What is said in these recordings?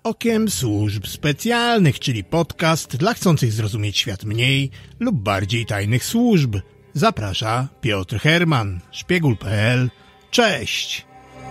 Okiem Służb Specjalnych, czyli podcast dla chcących zrozumieć świat mniej lub bardziej tajnych służb. Zaprasza Piotr Herman, Szpiegul.pl. Cześć!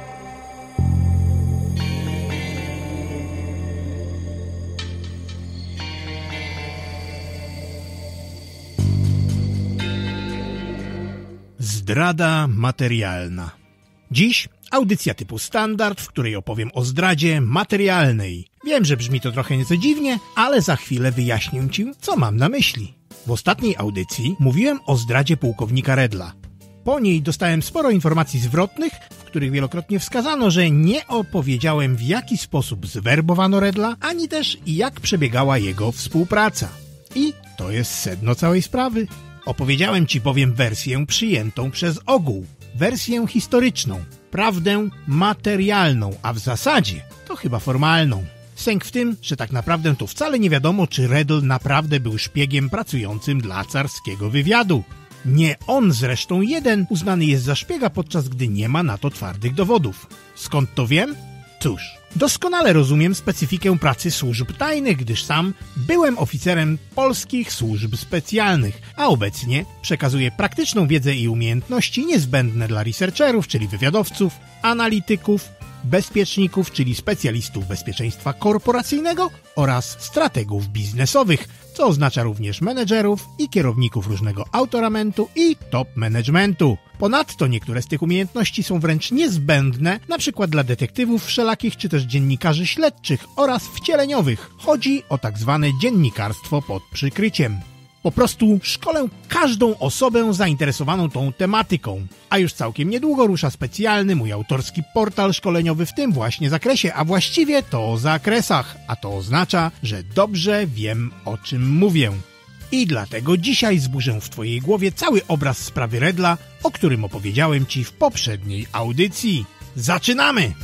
Zdrada materialna. Dziś audycja typu standard, w której opowiem o zdradzie materialnej. Wiem, że brzmi to trochę nieco dziwnie, ale za chwilę wyjaśnię Ci, co mam na myśli. W ostatniej audycji mówiłem o zdradzie pułkownika Redla. Po niej dostałem sporo informacji zwrotnych, w których wielokrotnie wskazano, że nie opowiedziałem, w jaki sposób zwerbowano Redla, ani też jak przebiegała jego współpraca. I to jest sedno całej sprawy. Opowiedziałem Ci bowiem wersję przyjętą przez ogół, wersję historyczną, prawdę materialną, a w zasadzie to chyba formalną. Sęk w tym, że tak naprawdę to wcale nie wiadomo, czy Redl naprawdę był szpiegiem pracującym dla carskiego wywiadu. Nie on zresztą jeden uznany jest za szpiega, podczas gdy nie ma na to twardych dowodów. Skąd to wiem? Cóż, doskonale rozumiem specyfikę pracy służb tajnych, gdyż sam byłem oficerem polskich służb specjalnych, a obecnie przekazuję praktyczną wiedzę i umiejętności niezbędne dla researcherów, czyli wywiadowców, analityków, bezpieczników, czyli specjalistów bezpieczeństwa korporacyjnego oraz strategów biznesowych, co oznacza również menedżerów i kierowników różnego autoramentu i top managementu. Ponadto niektóre z tych umiejętności są wręcz niezbędne, np. dla detektywów wszelakich czy też dziennikarzy śledczych oraz wcieleniowych. Chodzi o tak zwane dziennikarstwo pod przykryciem. Po prostu szkolę każdą osobę zainteresowaną tą tematyką. A już całkiem niedługo rusza specjalny mój autorski portal szkoleniowy w tym właśnie zakresie, a właściwie to o zakresach, a to oznacza, że dobrze wiem, o czym mówię. I dlatego dzisiaj zburzę w Twojej głowie cały obraz sprawy Redla, o którym opowiedziałem Ci w poprzedniej audycji. Zaczynamy!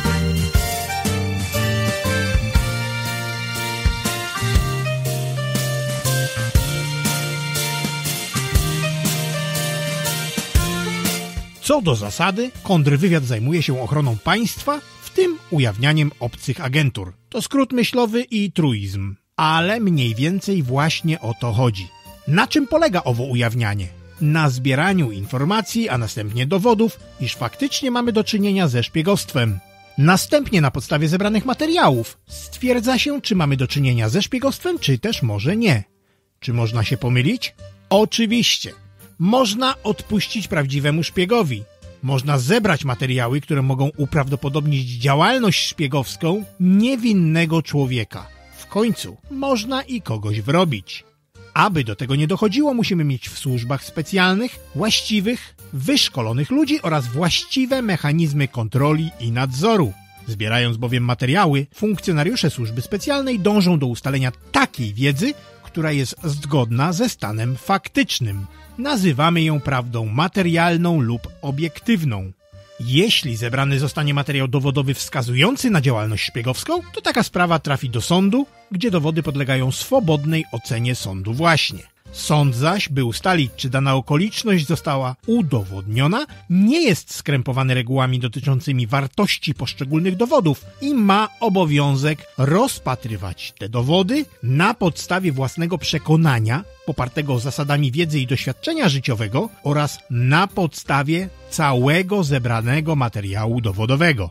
Co do zasady, kontrwywiad zajmuje się ochroną państwa, w tym ujawnianiem obcych agentur. To skrót myślowy i truizm. Ale mniej więcej właśnie o to chodzi. Na czym polega owo ujawnianie? Na zbieraniu informacji, a następnie dowodów, iż faktycznie mamy do czynienia ze szpiegostwem. Następnie na podstawie zebranych materiałów stwierdza się, czy mamy do czynienia ze szpiegostwem, czy też może nie. Czy można się pomylić? Oczywiście. Można odpuścić prawdziwemu szpiegowi. Można zebrać materiały, które mogą uprawdopodobnić działalność szpiegowską niewinnego człowieka. W końcu można i kogoś wrobić. Aby do tego nie dochodziło, musimy mieć w służbach specjalnych właściwych, wyszkolonych ludzi oraz właściwe mechanizmy kontroli i nadzoru. Zbierając bowiem materiały, funkcjonariusze służby specjalnej dążą do ustalenia takiej wiedzy, która jest zgodna ze stanem faktycznym. Nazywamy ją prawdą materialną lub obiektywną. Jeśli zebrany zostanie materiał dowodowy wskazujący na działalność szpiegowską, to taka sprawa trafi do sądu, gdzie dowody podlegają swobodnej ocenie sądu właśnie. Sąd zaś, by ustalić, czy dana okoliczność została udowodniona, nie jest skrępowany regułami dotyczącymi wartości poszczególnych dowodów i ma obowiązek rozpatrywać te dowody na podstawie własnego przekonania, popartego zasadami wiedzy i doświadczenia życiowego oraz na podstawie całego zebranego materiału dowodowego.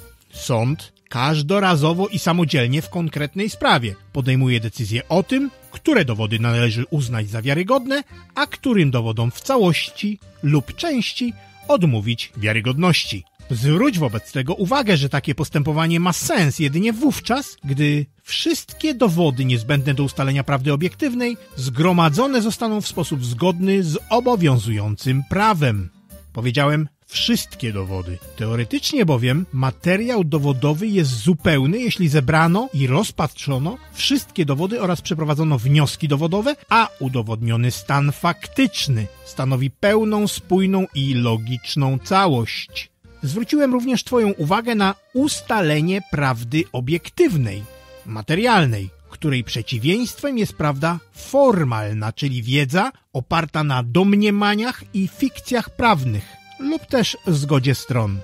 Sąd każdorazowo i samodzielnie w konkretnej sprawie podejmuje decyzję o tym, które dowody należy uznać za wiarygodne, a którym dowodom w całości lub części odmówić wiarygodności. Zwróć wobec tego uwagę, że takie postępowanie ma sens jedynie wówczas, gdy wszystkie dowody niezbędne do ustalenia prawdy obiektywnej zgromadzone zostaną w sposób zgodny z obowiązującym prawem. Powiedziałem wszystkie dowody. Teoretycznie bowiem materiał dowodowy jest zupełny, jeśli zebrano i rozpatrzono wszystkie dowody oraz przeprowadzono wnioski dowodowe, a udowodniony stan faktyczny stanowi pełną, spójną i logiczną całość. Zwróciłem również Twoją uwagę na ustalenie prawdy obiektywnej, materialnej, której przeciwieństwem jest prawda formalna, czyli wiedza oparta na domniemaniach i fikcjach prawnych lub też zgodzie stron.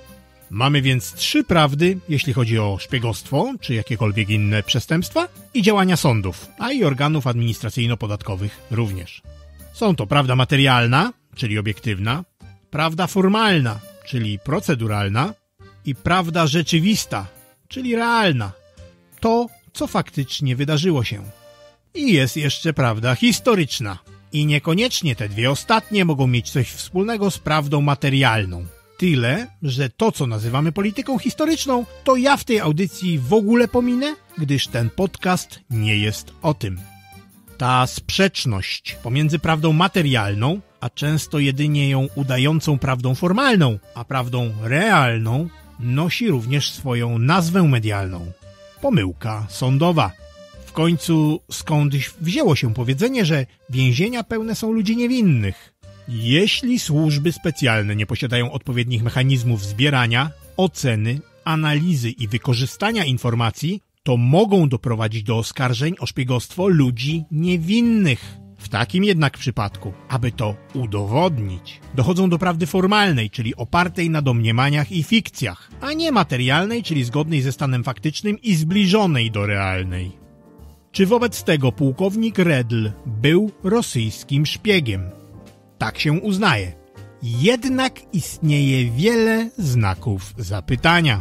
Mamy więc 3 prawdy, jeśli chodzi o szpiegostwo, czy jakiekolwiek inne przestępstwa i działania sądów, a i organów administracyjno-podatkowych również. Są to prawda materialna, czyli obiektywna, prawda formalna, czyli proceduralna i prawda rzeczywista, czyli realna. To, co faktycznie wydarzyło się. I jest jeszcze prawda historyczna. I niekoniecznie te 2 ostatnie mogą mieć coś wspólnego z prawdą materialną. Tyle, że to, co nazywamy polityką historyczną, to ja w tej audycji w ogóle pominę, gdyż ten podcast nie jest o tym. Ta sprzeczność pomiędzy prawdą materialną, a często jedynie ją udającą prawdą formalną, a prawdą realną, nosi również swoją nazwę medialną. Pomyłka sądowa. W końcu skądś wzięło się powiedzenie, że więzienia pełne są ludzi niewinnych. Jeśli służby specjalne nie posiadają odpowiednich mechanizmów zbierania, oceny, analizy i wykorzystania informacji, to mogą doprowadzić do oskarżeń o szpiegostwo ludzi niewinnych. W takim jednak przypadku, aby to udowodnić, dochodzą do prawdy formalnej, czyli opartej na domniemaniach i fikcjach, a nie materialnej, czyli zgodnej ze stanem faktycznym i zbliżonej do realnej. Czy wobec tego pułkownik Redl był rosyjskim szpiegiem? Tak się uznaje. Jednak istnieje wiele znaków zapytania.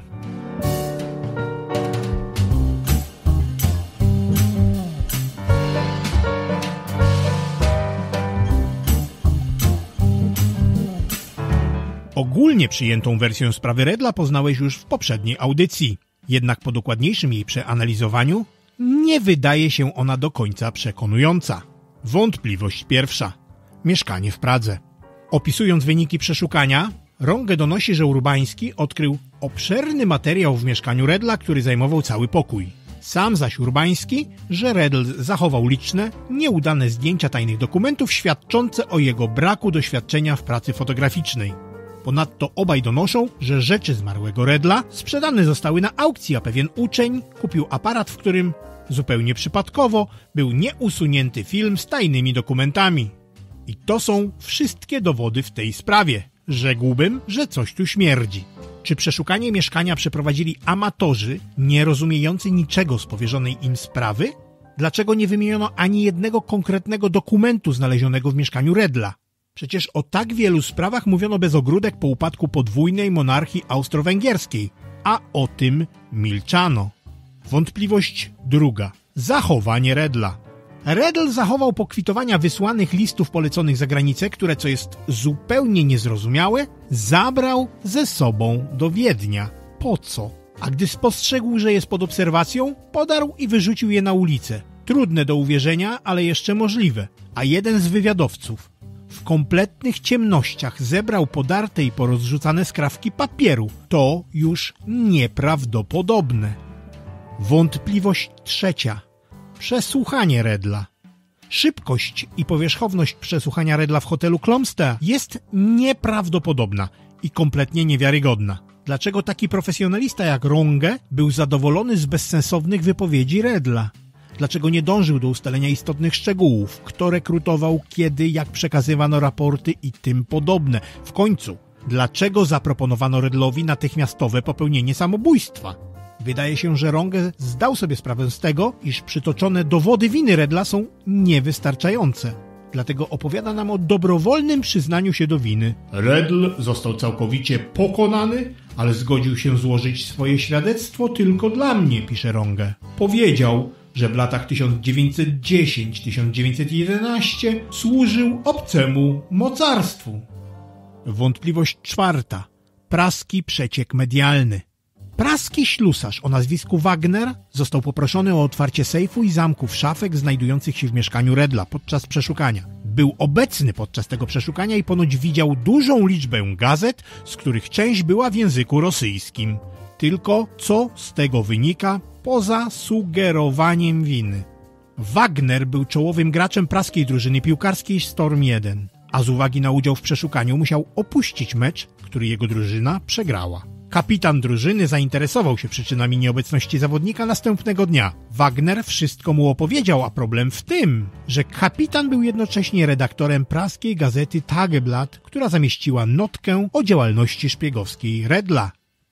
Ogólnie przyjętą wersję sprawy Redla poznałeś już w poprzedniej audycji. Jednak po dokładniejszym jej przeanalizowaniu nie wydaje się ona do końca przekonująca. Wątpliwość pierwsza. Mieszkanie w Pradze. Opisując wyniki przeszukania, Runge donosi, że Urbański odkrył obszerny materiał w mieszkaniu Redla, który zajmował cały pokój. Sam zaś Urbański, że Redl zachował liczne, nieudane zdjęcia tajnych dokumentów świadczące o jego braku doświadczenia w pracy fotograficznej. Ponadto obaj donoszą, że rzeczy zmarłego Redla sprzedane zostały na aukcji, a pewien uczeń kupił aparat, w którym zupełnie przypadkowo był nieusunięty film z tajnymi dokumentami. I to są wszystkie dowody w tej sprawie. Rzekłbym, że coś tu śmierdzi. Czy przeszukanie mieszkania przeprowadzili amatorzy, nie rozumiejący niczego z powierzonej im sprawy? Dlaczego nie wymieniono ani jednego konkretnego dokumentu znalezionego w mieszkaniu Redla? Przecież o tak wielu sprawach mówiono bez ogródek po upadku podwójnej monarchii austro-węgierskiej, a o tym milczano. Wątpliwość druga. Zachowanie Redla. Redl zachował pokwitowania wysłanych listów poleconych za granicę, które, co jest zupełnie niezrozumiałe, zabrał ze sobą do Wiednia. Po co? A gdy spostrzegł, że jest pod obserwacją, podarł i wyrzucił je na ulicę. Trudne do uwierzenia, ale jeszcze możliwe. A jeden z wywiadowców w kompletnych ciemnościach zebrał podarte i porozrzucane skrawki papieru. To już nieprawdopodobne. Wątpliwość trzecia. Przesłuchanie Redla. Szybkość i powierzchowność przesłuchania Redla w hotelu Klomstea jest nieprawdopodobna i kompletnie niewiarygodna. Dlaczego taki profesjonalista jak Runge był zadowolony z bezsensownych wypowiedzi Redla? Dlaczego nie dążył do ustalenia istotnych szczegółów? Kto rekrutował, kiedy, jak przekazywano raporty i tym podobne? W końcu, dlaczego zaproponowano Redlowi natychmiastowe popełnienie samobójstwa? Wydaje się, że Runge zdał sobie sprawę z tego, iż przytoczone dowody winy Redla są niewystarczające. Dlatego opowiada nam o dobrowolnym przyznaniu się do winy. Redl został całkowicie pokonany, ale zgodził się złożyć swoje świadectwo tylko dla mnie, pisze Runge. Powiedział, że w latach 1910-1911 służył obcemu mocarstwu. Wątpliwość czwarta. Praski przeciek medialny. Praski ślusarz o nazwisku Wagner został poproszony o otwarcie sejfu i zamków szafek znajdujących się w mieszkaniu Redla podczas przeszukania. Był obecny podczas tego przeszukania i ponoć widział dużą liczbę gazet, z których część była w języku rosyjskim. Tylko co z tego wynika poza sugerowaniem winy? Wagner był czołowym graczem praskiej drużyny piłkarskiej Storm 1, a z uwagi na udział w przeszukaniu musiał opuścić mecz, który jego drużyna przegrała. Kapitan drużyny zainteresował się przyczynami nieobecności zawodnika następnego dnia. Wagner wszystko mu opowiedział, a problem w tym, że kapitan był jednocześnie redaktorem praskiej gazety Tageblatt, która zamieściła notkę o działalności szpiegowskiej Redla.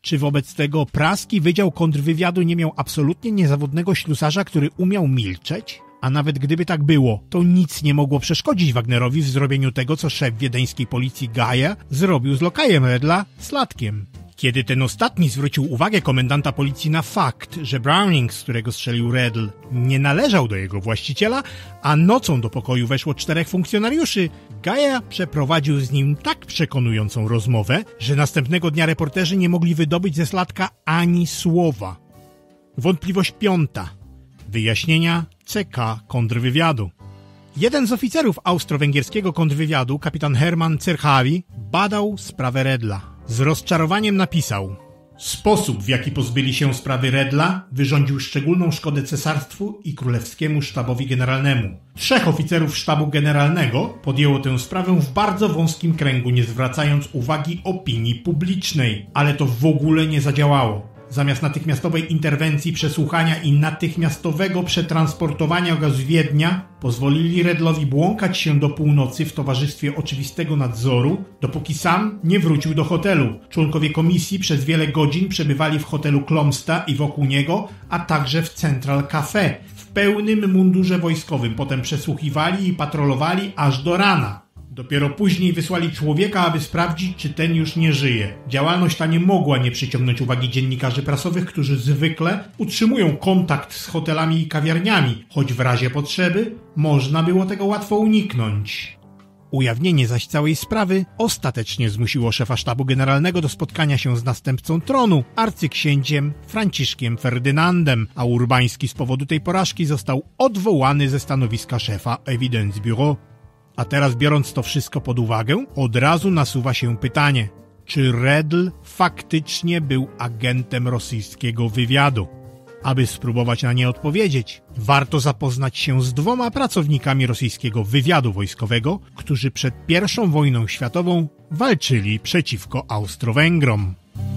Czy wobec tego praski Wydział Kontrwywiadu nie miał absolutnie niezawodnego ślusarza, który umiał milczeć? A nawet gdyby tak było, to nic nie mogło przeszkodzić Wagnerowi w zrobieniu tego, co szef wiedeńskiej policji Gaja zrobił z lokajem Redla, Slatkiem. Kiedy ten ostatni zwrócił uwagę komendanta policji na fakt, że Browning, z którego strzelił Redl, nie należał do jego właściciela, a nocą do pokoju weszło 4 funkcjonariuszy, Gaja przeprowadził z nim tak przekonującą rozmowę, że następnego dnia reporterzy nie mogli wydobyć ze Slatka ani słowa. Wątpliwość 5. Wyjaśnienia CK kontrwywiadu. Jeden z oficerów austro-węgierskiego kontrwywiadu, kapitan Hermann Cerchawi, badał sprawę Redla. Z rozczarowaniem napisał: sposób, w jaki pozbyli się sprawy Redla, wyrządził szczególną szkodę cesarstwu i królewskiemu sztabowi generalnemu. 3 oficerów sztabu generalnego podjęło tę sprawę w bardzo wąskim kręgu, nie zwracając uwagi opinii publicznej, ale to w ogóle nie zadziałało. Zamiast natychmiastowej interwencji, przesłuchania i natychmiastowego przetransportowania go z Wiednia, pozwolili Redlowi błąkać się do północy w towarzystwie oczywistego nadzoru, dopóki sam nie wrócił do hotelu. Członkowie komisji przez wiele godzin przebywali w hotelu Klomsta i wokół niego, a także w Central Café, w pełnym mundurze wojskowym. Potem przesłuchiwali i patrolowali aż do rana. Dopiero później wysłali człowieka, aby sprawdzić, czy ten już nie żyje. Działalność ta nie mogła nie przyciągnąć uwagi dziennikarzy prasowych, którzy zwykle utrzymują kontakt z hotelami i kawiarniami, choć w razie potrzeby można było tego łatwo uniknąć. Ujawnienie zaś całej sprawy ostatecznie zmusiło szefa sztabu generalnego do spotkania się z następcą tronu, arcyksięciem Franciszkiem Ferdynandem, a Urbański z powodu tej porażki został odwołany ze stanowiska szefa Evidence Bureau. A teraz, biorąc to wszystko pod uwagę, od razu nasuwa się pytanie, czy Redl faktycznie był agentem rosyjskiego wywiadu? Aby spróbować na nie odpowiedzieć, warto zapoznać się z 2 pracownikami rosyjskiego wywiadu wojskowego, którzy przed I wojną światową walczyli przeciwko Austro-Węgrom.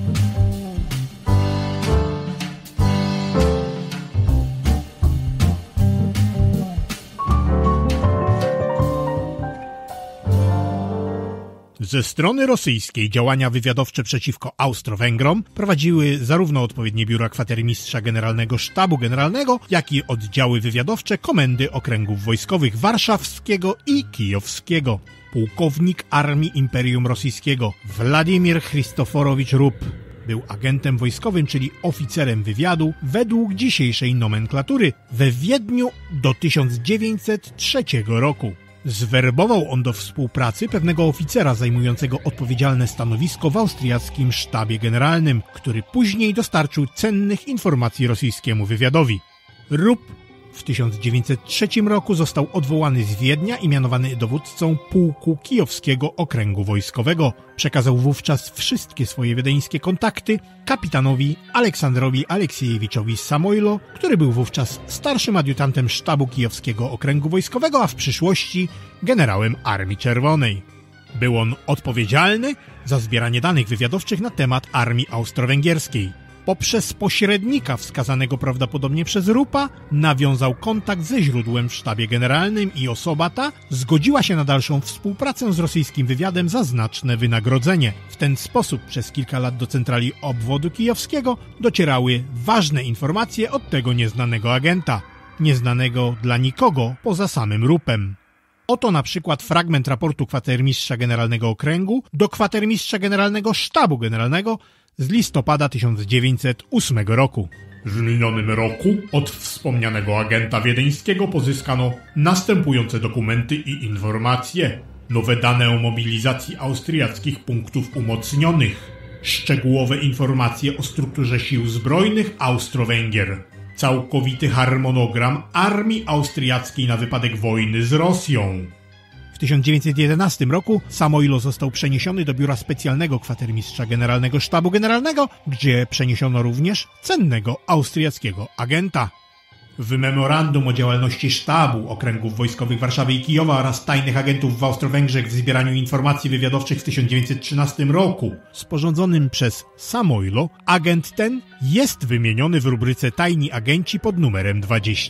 Ze strony rosyjskiej działania wywiadowcze przeciwko Austro-Węgrom prowadziły zarówno odpowiednie biura kwatermistrza generalnego Sztabu Generalnego, jak i oddziały wywiadowcze Komendy Okręgów Wojskowych Warszawskiego i Kijowskiego. Pułkownik Armii Imperium Rosyjskiego Władimir Chrystoforowicz Rup był agentem wojskowym, czyli oficerem wywiadu według dzisiejszej nomenklatury we Wiedniu do 1903 roku. Zwerbował on do współpracy pewnego oficera zajmującego odpowiedzialne stanowisko w austriackim sztabie generalnym, który później dostarczył cennych informacji rosyjskiemu wywiadowi. Rup w 1903 roku został odwołany z Wiednia i mianowany dowódcą pułku Kijowskiego Okręgu Wojskowego. Przekazał wówczas wszystkie swoje wiedeńskie kontakty kapitanowi Aleksandrowi Aleksiejewiczowi Samojlo, który był wówczas starszym adiutantem sztabu Kijowskiego Okręgu Wojskowego, a w przyszłości generałem Armii Czerwonej. Był on odpowiedzialny za zbieranie danych wywiadowczych na temat armii austro-węgierskiej. Poprzez pośrednika wskazanego prawdopodobnie przez Rupa nawiązał kontakt ze źródłem w sztabie generalnym i osoba ta zgodziła się na dalszą współpracę z rosyjskim wywiadem za znaczne wynagrodzenie. W ten sposób przez kilka lat do centrali obwodu kijowskiego docierały ważne informacje od tego nieznanego agenta, nieznanego dla nikogo poza samym Rupem. Oto na przykład fragment raportu kwatermistrza generalnego okręgu do kwatermistrza generalnego sztabu generalnego z listopada 1908 roku. W minionym roku od wspomnianego agenta wiedeńskiego pozyskano następujące dokumenty i informacje. Nowe dane o mobilizacji austriackich punktów umocnionych. Szczegółowe informacje o strukturze sił zbrojnych Austro-Węgier. Całkowity harmonogram armii austriackiej na wypadek wojny z Rosją. W 1911 roku Samojlo został przeniesiony do biura specjalnego kwatermistrza generalnego Sztabu Generalnego, gdzie przeniesiono również cennego austriackiego agenta. W memorandum o działalności sztabu, okręgów wojskowych Warszawy i Kijowa oraz tajnych agentów w Austro-Węgrzech w zbieraniu informacji wywiadowczych w 1913 roku, sporządzonym przez Samojlo, agent ten jest wymieniony w rubryce Tajni agenci pod numerem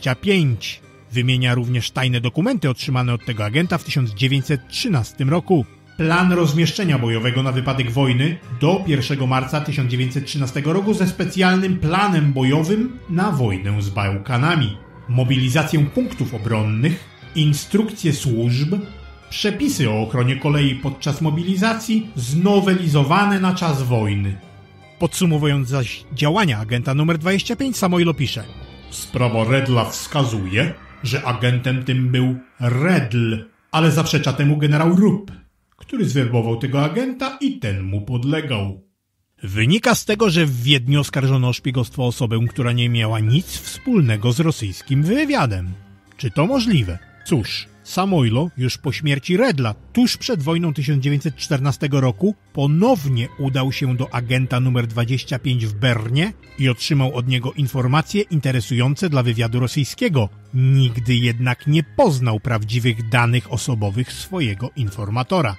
25. Wymienia również tajne dokumenty otrzymane od tego agenta w 1913 roku. plan rozmieszczenia bojowego na wypadek wojny do 1 marca 1913 roku ze specjalnym planem bojowym na wojnę z Bałkanami, mobilizację punktów obronnych, instrukcje służb, przepisy o ochronie kolei podczas mobilizacji znowelizowane na czas wojny. Podsumowując zaś działania agenta numer 25, Samoilo pisze: sprawa Redla wskazuje, że agentem tym był Redl, ale zaprzecza temu generał Rupp, który zwerbował tego agenta i ten mu podlegał. Wynika z tego, że w Wiedniu oskarżono o szpiegostwo osobę, która nie miała nic wspólnego z rosyjskim wywiadem. Czy to możliwe? Cóż, Samoilo już po śmierci Redla, tuż przed wojną 1914 roku, ponownie udał się do agenta numer 25 w Bernie i otrzymał od niego informacje interesujące dla wywiadu rosyjskiego. Nigdy jednak nie poznał prawdziwych danych osobowych swojego informatora.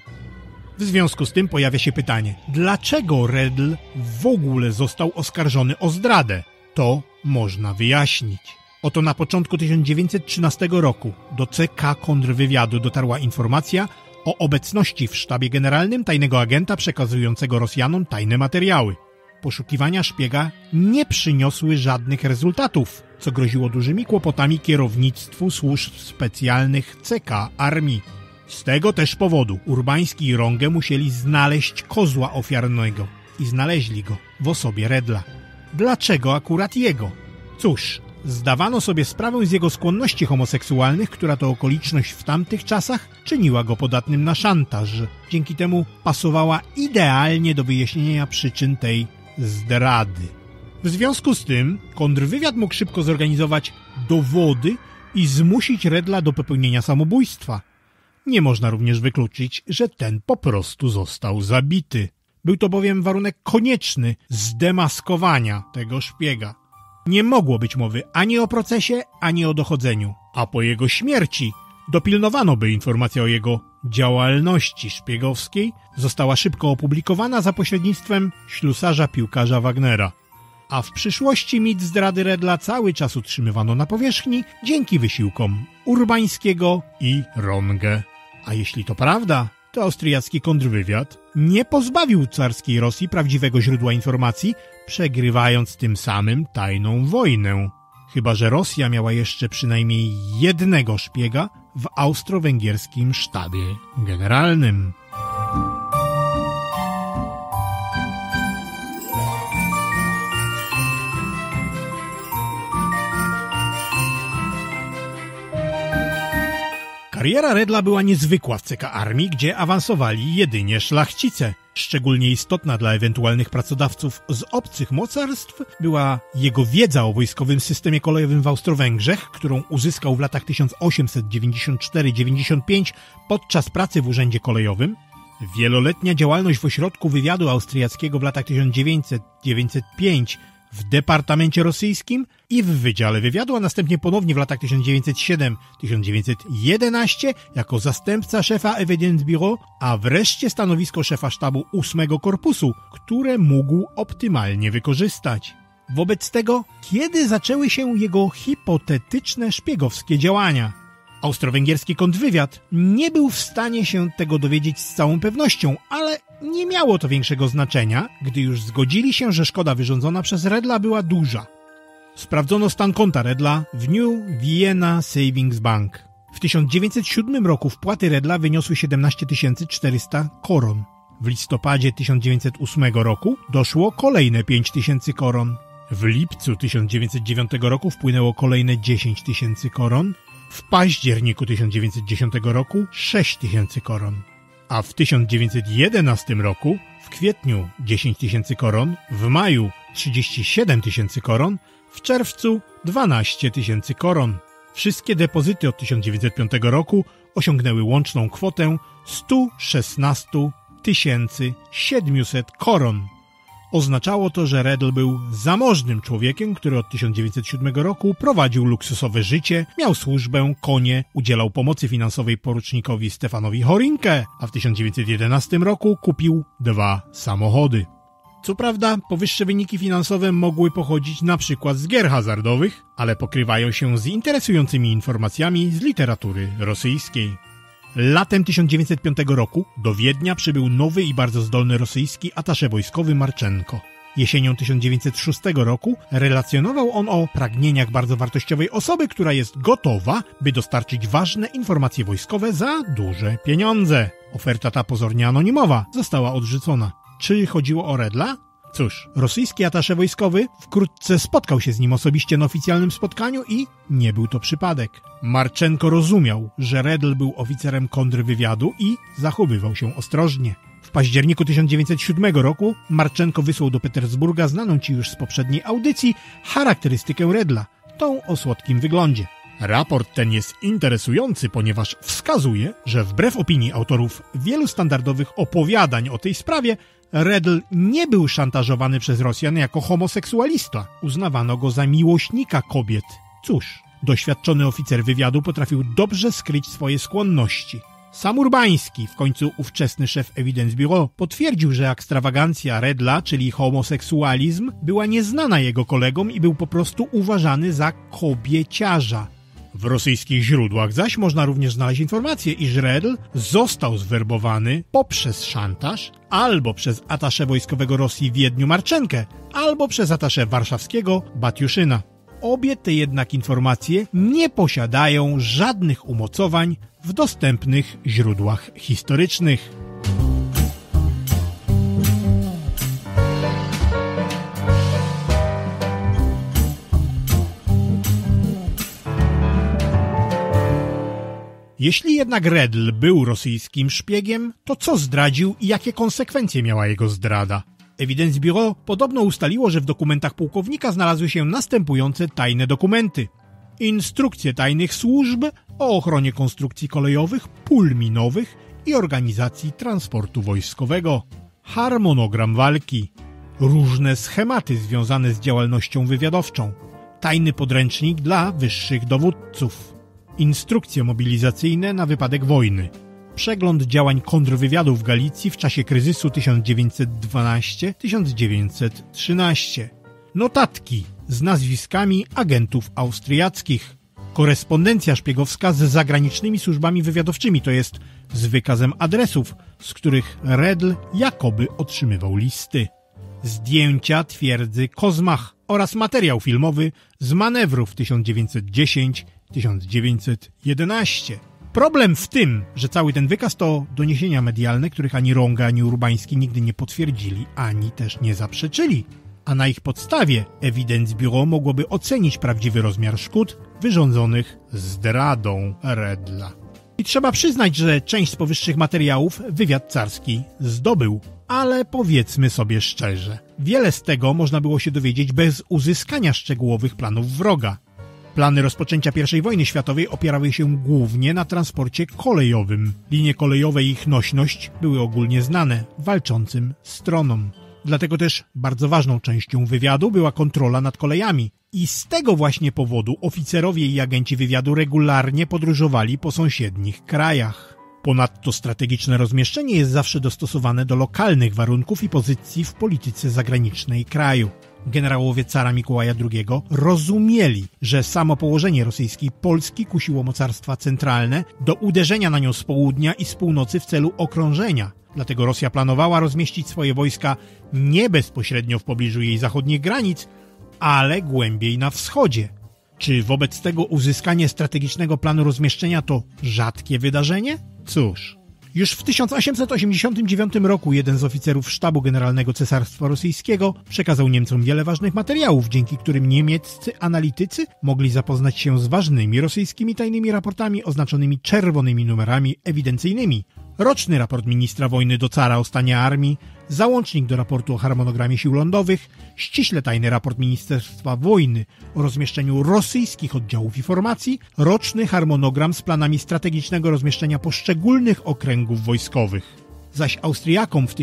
W związku z tym pojawia się pytanie, dlaczego Redl w ogóle został oskarżony o zdradę? To można wyjaśnić. Oto na początku 1913 roku do CK kontrwywiadu dotarła informacja o obecności w sztabie generalnym tajnego agenta przekazującego Rosjanom tajne materiały. Poszukiwania szpiega nie przyniosły żadnych rezultatów, co groziło dużymi kłopotami kierownictwu służb specjalnych CK armii. Z tego też powodu Urbański i Runge musieli znaleźć kozła ofiarnego i znaleźli go w osobie Redla. Dlaczego akurat jego? Cóż, zdawano sobie sprawę z jego skłonności homoseksualnych, która to okoliczność w tamtych czasach czyniła go podatnym na szantaż. Dzięki temu pasowała idealnie do wyjaśnienia przyczyn tej zdrady. W związku z tym kontrwywiad mógł szybko zorganizować dowody i zmusić Redla do popełnienia samobójstwa. Nie można również wykluczyć, że ten po prostu został zabity. Był to bowiem warunek konieczny zdemaskowania tego szpiega. Nie mogło być mowy ani o procesie, ani o dochodzeniu, a po jego śmierci dopilnowano, by informacja o jego działalności szpiegowskiej została szybko opublikowana za pośrednictwem ślusarza-piłkarza Wagnera. A w przyszłości mit zdrady Redla cały czas utrzymywano na powierzchni dzięki wysiłkom Urbańskiego i Runge. A jeśli to prawda, to austriacki kontrwywiad nie pozbawił carskiej Rosji prawdziwego źródła informacji, przegrywając tym samym tajną wojnę. Chyba że Rosja miała jeszcze przynajmniej jednego szpiega w austro-węgierskim sztabie generalnym. Kariera Redla była niezwykła w CK Armii, gdzie awansowali jedynie szlachcice. Szczególnie istotna dla ewentualnych pracodawców z obcych mocarstw była jego wiedza o wojskowym systemie kolejowym w Austro-Węgrzech, którą uzyskał w latach 1894-95 podczas pracy w urzędzie kolejowym, wieloletnia działalność w ośrodku wywiadu austriackiego w latach 1900-1905 w Departamencie Rosyjskim i w Wydziale Wywiadu, a następnie ponownie w latach 1907-1911 jako zastępca szefa Evidenzbüro, a wreszcie stanowisko szefa sztabu 8 Korpusu, które mógł optymalnie wykorzystać. Wobec tego, kiedy zaczęły się jego hipotetyczne szpiegowskie działania? Austro-węgierski kontrwywiad nie był w stanie się tego dowiedzieć z całą pewnością, ale nie miało to większego znaczenia, gdy już zgodzili się, że szkoda wyrządzona przez Redla była duża. Sprawdzono stan konta Redla w New Vienna Savings Bank. W 1907 roku wpłaty Redla wyniosły 17 400 koron. W listopadzie 1908 roku doszło kolejne 5000 koron. W lipcu 1909 roku wpłynęło kolejne 10 000 koron. W październiku 1910 roku 6 000 koron. A w 1911 roku w kwietniu 10 000 koron, w maju 37 000 koron, w czerwcu 12 000 koron. Wszystkie depozyty od 1905 roku osiągnęły łączną kwotę 116 700 koron. Oznaczało to, że Redl był zamożnym człowiekiem, który od 1907 roku prowadził luksusowe życie, miał służbę, konie, udzielał pomocy finansowej porucznikowi Stefanowi Horinke, a w 1911 roku kupił 2 samochody. Co prawda, powyższe wyniki finansowe mogły pochodzić na przykład z gier hazardowych, ale pokrywają się z interesującymi informacjami z literatury rosyjskiej. Latem 1905 roku do Wiednia przybył nowy i bardzo zdolny rosyjski atasze wojskowy Marczenko. Jesienią 1906 roku relacjonował on o pragnieniach bardzo wartościowej osoby, która jest gotowa, by dostarczyć ważne informacje wojskowe za duże pieniądze. Oferta ta pozornie anonimowa została odrzucona. Czy chodziło o Redla? Cóż, rosyjski atasze wojskowy wkrótce spotkał się z nim osobiście na oficjalnym spotkaniu i nie był to przypadek. Marczenko rozumiał, że Redl był oficerem kontrwywiadu i zachowywał się ostrożnie. W październiku 1907 roku Marczenko wysłał do Petersburga znaną ci już z poprzedniej audycji charakterystykę Redla, tą o słodkim wyglądzie. Raport ten jest interesujący, ponieważ wskazuje, że wbrew opinii autorów wielu standardowych opowiadań o tej sprawie, Redl nie był szantażowany przez Rosjan jako homoseksualista. Uznawano go za miłośnika kobiet. Cóż, doświadczony oficer wywiadu potrafił dobrze skryć swoje skłonności. Sam Urbański, w końcu ówczesny szef Evidence Bureau, potwierdził, że ekstrawagancja Redla, czyli homoseksualizm, była nieznana jego kolegom i był po prostu uważany za kobieciarza. W rosyjskich źródłach zaś można również znaleźć informację, iż Redl został zwerbowany poprzez szantaż albo przez atasze wojskowego Rosji w Wiedniu Marczenkę, albo przez atasze warszawskiego Batiuszyna. Obie te jednak informacje nie posiadają żadnych umocowań w dostępnych źródłach historycznych. Jeśli jednak Redl był rosyjskim szpiegiem, to co zdradził i jakie konsekwencje miała jego zdrada? Evidence Bureau podobno ustaliło, że w dokumentach pułkownika znalazły się następujące tajne dokumenty. Instrukcje tajnych służb o ochronie konstrukcji kolejowych, pól minowych i organizacji transportu wojskowego. Harmonogram walki. Różne schematy związane z działalnością wywiadowczą. Tajny podręcznik dla wyższych dowódców. Instrukcje mobilizacyjne na wypadek wojny. Przegląd działań kontrwywiadu w Galicji w czasie kryzysu 1912-1913. Notatki z nazwiskami agentów austriackich. Korespondencja szpiegowska z zagranicznymi służbami wywiadowczymi, to jest z wykazem adresów, z których Redl jakoby otrzymywał listy. Zdjęcia twierdzy Kozmach oraz materiał filmowy z manewrów 1910-1911. Problem w tym, że cały ten wykaz to doniesienia medialne, których ani Rąga, ani Urbański nigdy nie potwierdzili, ani też nie zaprzeczyli. A na ich podstawie Evidence Bureau mogłoby ocenić prawdziwy rozmiar szkód wyrządzonych zdradą Redla. I trzeba przyznać, że część z powyższych materiałów wywiad carski zdobył. Ale powiedzmy sobie szczerze, wiele z tego można było się dowiedzieć bez uzyskania szczegółowych planów wroga. Plany rozpoczęcia I wojny światowej opierały się głównie na transporcie kolejowym. Linie kolejowe i ich nośność były ogólnie znane walczącym stronom. Dlatego też bardzo ważną częścią wywiadu była kontrola nad kolejami. I z tego właśnie powodu oficerowie i agenci wywiadu regularnie podróżowali po sąsiednich krajach. Ponadto strategiczne rozmieszczenie jest zawsze dostosowane do lokalnych warunków i pozycji w polityce zagranicznej kraju. Generałowie cara Mikołaja II rozumieli, że samo położenie rosyjskiej Polski kusiło mocarstwa centralne do uderzenia na nią z południa i z północy w celu okrążenia. Dlatego Rosja planowała rozmieścić swoje wojska nie bezpośrednio w pobliżu jej zachodnich granic, ale głębiej na wschodzie. Czy wobec tego uzyskanie strategicznego planu rozmieszczenia to rzadkie wydarzenie? Cóż, już w 1889 roku jeden z oficerów sztabu generalnego Cesarstwa Rosyjskiego przekazał Niemcom wiele ważnych materiałów, dzięki którym niemieccy analitycy mogli zapoznać się z ważnymi rosyjskimi tajnymi raportami oznaczonymi czerwonymi numerami ewidencyjnymi. Roczny raport ministra wojny do cara o stanie armii, załącznik do raportu o harmonogramie sił lądowych, ściśle tajny raport Ministerstwa Wojny o rozmieszczeniu rosyjskich oddziałów i formacji, roczny harmonogram z planami strategicznego rozmieszczenia poszczególnych okręgów wojskowych. Zaś Austriakom w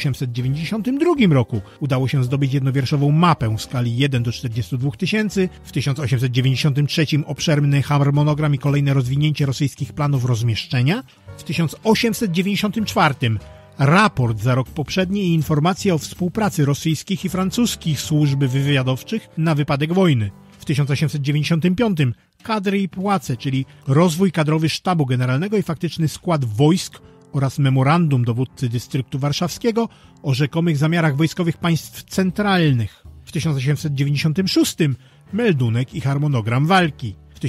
1892 roku udało się zdobyć jednowierszową mapę w skali 1 do 42 tysięcy, w 1893 obszerny harmonogram i kolejne rozwinięcie rosyjskich planów rozmieszczenia, w 1894 raport za rok poprzedni i informacje o współpracy rosyjskich i francuskich służb wywiadowczych na wypadek wojny. W 1895 kadry i płace, czyli rozwój kadrowy sztabu generalnego i faktyczny skład wojsk oraz memorandum dowódcy dystryktu warszawskiego o rzekomych zamiarach wojskowych państw centralnych. W 1896 meldunek i harmonogram walki. W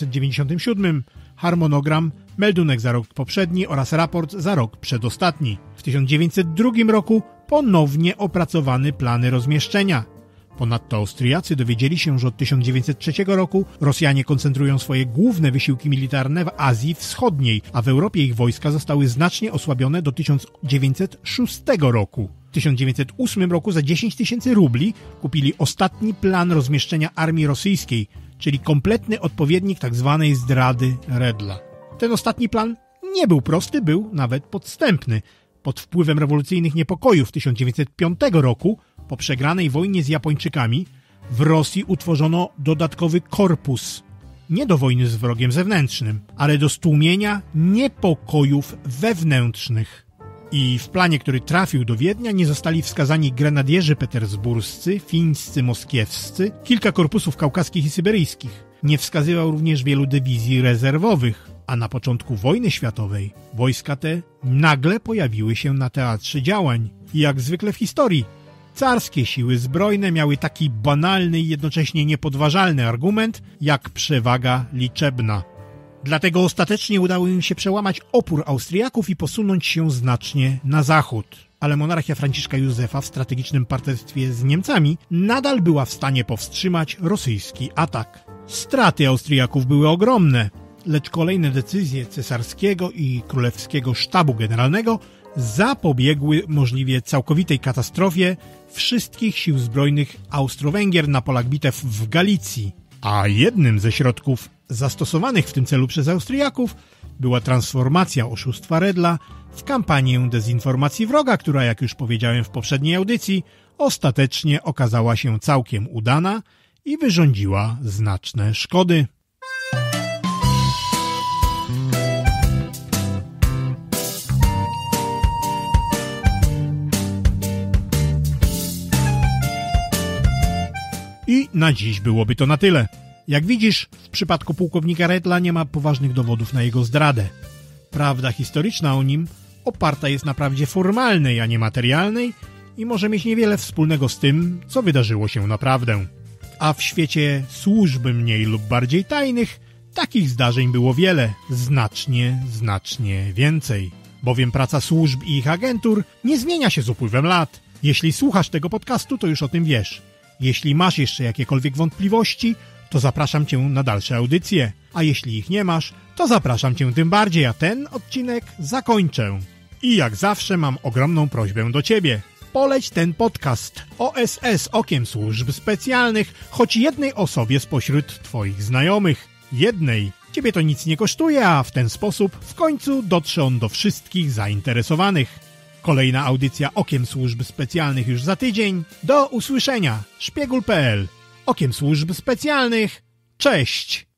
1897 harmonogram, meldunek za rok poprzedni oraz raport za rok przedostatni. W 1902 roku ponownie opracowany plany rozmieszczenia. Ponadto Austriacy dowiedzieli się, że od 1903 roku Rosjanie koncentrują swoje główne wysiłki militarne w Azji Wschodniej, a w Europie ich wojska zostały znacznie osłabione do 1906 roku. W 1908 roku za 10 000 rubli kupili ostatni plan rozmieszczenia armii rosyjskiej, czyli kompletny odpowiednik tzw. zdrady Redla. Ten ostatni plan nie był prosty, był nawet podstępny. Pod wpływem rewolucyjnych niepokojów 1905 roku, po przegranej wojnie z Japończykami, w Rosji utworzono dodatkowy korpus. Nie do wojny z wrogiem zewnętrznym, ale do stłumienia niepokojów wewnętrznych. I w planie, który trafił do Wiednia, nie zostali wskazani grenadierzy petersburscy, fińscy, moskiewscy, kilka korpusów kaukaskich i syberyjskich. Nie wskazywał również wielu dywizji rezerwowych, a na początku wojny światowej wojska te nagle pojawiły się na teatrze działań. I jak zwykle w historii, carskie siły zbrojne miały taki banalny i jednocześnie niepodważalny argument, jak przewaga liczebna. Dlatego ostatecznie udało im się przełamać opór Austriaków i posunąć się znacznie na zachód. Ale monarchia Franciszka Józefa w strategicznym partnerstwie z Niemcami nadal była w stanie powstrzymać rosyjski atak. Straty Austriaków były ogromne, lecz kolejne decyzje cesarskiego i królewskiego sztabu generalnego zapobiegły możliwie całkowitej katastrofie wszystkich sił zbrojnych Austro-Węgier na polach bitew w Galicji. A jednym ze środków zastosowanych w tym celu przez Austriaków była transformacja oszustwa Redla w kampanię dezinformacji wroga, która, jak już powiedziałem w poprzedniej audycji, ostatecznie okazała się całkiem udana i wyrządziła znaczne szkody. I na dziś byłoby to na tyle. Jak widzisz, w przypadku pułkownika Redla nie ma poważnych dowodów na jego zdradę. Prawda historyczna o nim oparta jest na prawdzie formalnej, a nie materialnej i może mieć niewiele wspólnego z tym, co wydarzyło się naprawdę. A w świecie służb mniej lub bardziej tajnych takich zdarzeń było wiele, znacznie więcej. Bowiem praca służb i ich agentur nie zmienia się z upływem lat. Jeśli słuchasz tego podcastu, to już o tym wiesz. Jeśli masz jeszcze jakiekolwiek wątpliwości, to zapraszam Cię na dalsze audycje, a jeśli ich nie masz, to zapraszam Cię tym bardziej, a ten odcinek zakończę. I jak zawsze mam ogromną prośbę do Ciebie. Poleć ten podcast OSS Okiem Służb Specjalnych choć jednej osobie spośród Twoich znajomych. Jednej. Ciebie to nic nie kosztuje, a w ten sposób w końcu dotrze on do wszystkich zainteresowanych. Kolejna audycja Okiem Służb Specjalnych już za tydzień. Do usłyszenia. Szpiegul.pl. Okiem Służb Specjalnych. Cześć!